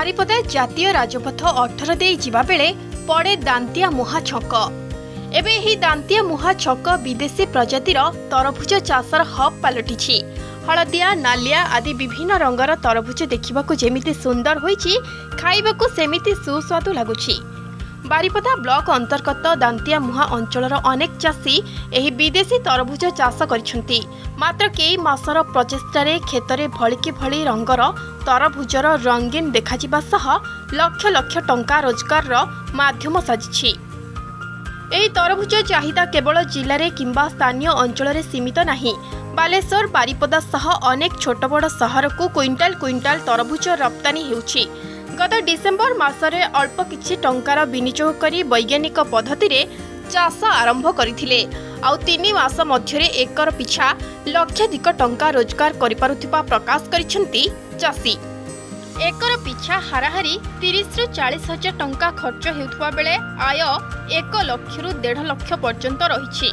बारिपदा जातीय राजपथ 18 दे जिबा बेले पड़े दांतिया मुहा छक। एबे ही दांतिया मुहा छक विदेशी प्रजातिर तरभुज चाषर हब पलटिछि। हलदिया नालिया आदि विभिन्न रंगर तरभुज देखिबाकू जेमिति सुंदर होइछि, खाइबाकू सेमिति सुस्वादु लागुछि। बारिपदा ब्लॉक अंतर्गत दांतिया मुहा अंचलर अनेक चाषी एही विदेशी तरभुज चाष करिसंती। मात्र कई मासर प्रचेष्टारे खेतरे भलिकी भली रंगर तरभुजर रंगीन देखाजिबा सह लक्ष लक्ष टंका रोजगार माध्यम साजिछि। एही तरभुज चाहिदा केवल जिले किंबा स्थानीय अंचल सीमित नहीं। बालेश्वर बारिपदा सह अनेक छोट बड़ सहर को क्विंटाल क्विंटाल तरभुज रप्तानी हेउछि। गत डिसेम्बर मासरे अल्प किछि टंकार विनियोग करी वैज्ञानिक पद्धति रे चाष आरंभ करथिले। आउ 3 मास मध्यरे एकर पिछा लक्षाधिक टंका रोजगार करिपारुथिबा प्रकाश करिसंती चाषी। एकर पिछा हाराहारी 30 रु 40 हजार टंका खर्च हेउथबा बेले आय 1 लाख रु 1.5 लाख पर्यंत रहिछि।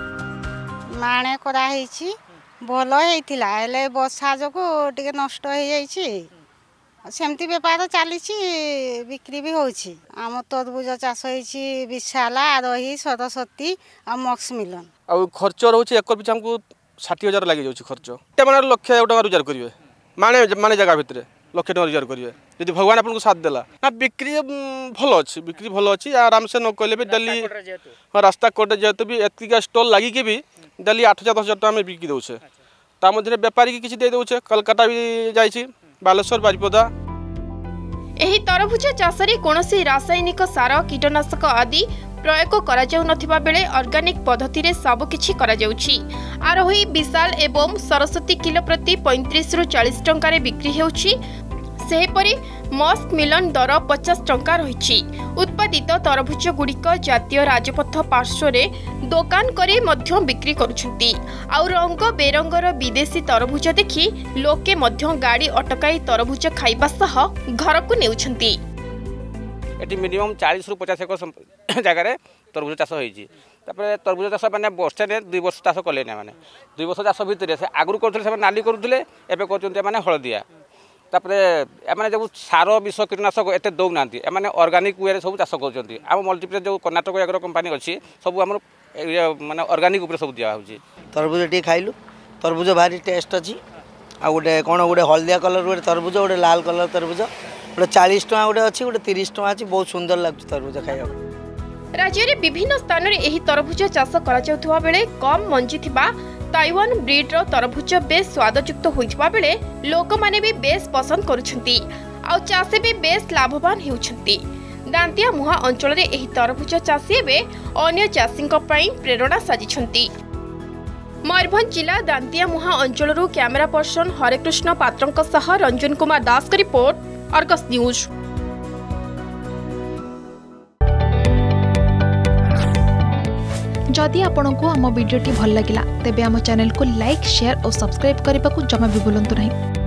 माणे करा हेछि भलो हेतिला एले वर्षा जको टिके नष्ट हे जाइछि। सेमती बेपार चलीछि, बिक्री भी होछि। आम तरबुज चाष होइछि विशाला रही सरस्वती आ मक्स मिलन। आ खर्च रहउछि एकर पिछा हमको 60,000 लागि जाउछि खर्च। ते माने लक्ष टका रोजगार करिवे। माने जगह भितरे लक्ष टका रोजगार करिवे यदि भगवान आपन को साथ देला। ना बिक्री भलो अछि, बिक्री भलो अछि। आराम से न कइले भी दिल्ली रास्ता कोट जेतु भी एतिका स्टॉल लागि के भी दिल्ली 8,000-10,000 टका में बिक्री दउछे। ता मध्ये व्यापारी के किछि दे दउछे। कलकत्ता भी जाइछि, बालेश्वर बारिपदा। एही तरभुज चाषरे कोनोसी रासायनिक सार कीटनाशक आदि प्रयोग करा जाउ नथिबा बेले ऑर्गेनिक पद्धति रे सब किछि करा जाउछि। आरोही विशाल एवं सरस्वती किलो प्रति 35 रु 40 टंका रे बिक्री हेउछि। सेहीपरि मस्क मिलन दर 50 टंका रहिछि। उत्पादित तरभुज गुड़िक जातीय राजपथ पार्श्वरे दोकान करे मध्य बिक्री करुछंती। आउ रंग बेरंगर विदेशी तरभुज देखि लोके मध्य गाड़ी अटकाई तरभुज खाइबा सह घर को नेउछंती। एटी मिनिमम 40 रु 50 एकर जगह रे तरभुज चाष होइछि। तापर तरभुज चाष माने वर्षे ने 2 वर्ष चाष कले ना माने 2 वर्ष चाष भितरे से आगुर करथले से नाली करथले एबे करचंती माने हळदिया। तापरे एमाने जो सार विष कीटनाशक एते दौ नांती एमाने ऑर्गेनिक वे रे सब चाष करचंती। आ मल्टीप्लेक्स जो कर्नाटक एग्रो कंपनी अछि सब हमर माने ऑर्गेनिक ऊपर सब दिया होछि। तरभुज टी खाइलु, तरभुज भारी टेस्ट अछि। आ गोटे कोन गोटे हल्दिया कलर गोटे तरभुज, गोटे लाल कलर तरभुज, गोटे 40 टका गोटे अछि, गोटे 30 टका अछि। बहुत सुंदर लागछ तरभुज खाइबा। राज्य रे विभिन्न स्थान रे एही तरभुज चाष करा जाउथबा बेले कम मंजी थिबा ताइवान ब्रीड रो तरभुज बेस स्वादयुक्त होइथबा बेले लोक माने भी बेस पसंद करूछंती। आ चाषे भी बेस लाभवान हेउछंती। दांतिया मुहा अंचल रे एही तरभुज चाषी एबे अन्य चाषींक पई प्रेरणा साजिछंती। मयूरभंज जिला दांतिया मुहा अंचलरू कैमरा पर्सन हरेकृष्ण पात्रंक सह रंजन कुमार दास का रिपोर्ट, अर्गस न्यूज। जदि आपंक आम भिडी भल लगा तेब आम चैनल को लाइक, शेयर और सब्सक्राइब करने को जमा भी भूलु नहीं।